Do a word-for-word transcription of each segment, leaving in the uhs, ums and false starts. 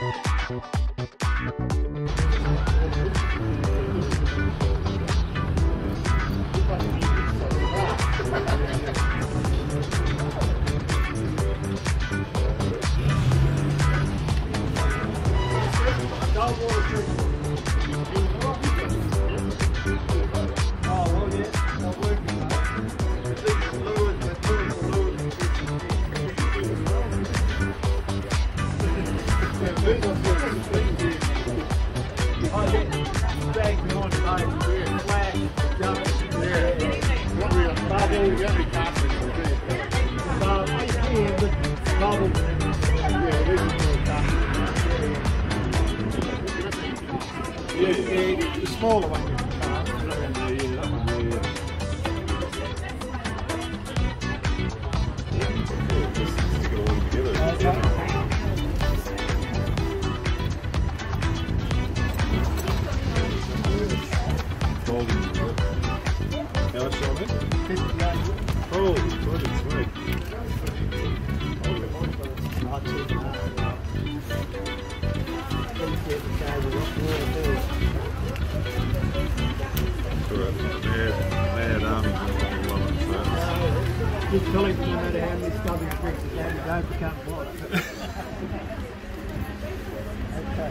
The smaller one. Oh, bloody sweet. Just telling you no matter how many stubborn tricks you can, don't become blind. Okay.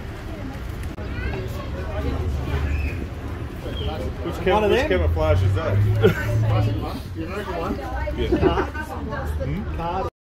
Which, cam which camouflage is that? You reckon one? Yeah. Card? Hmm? Card.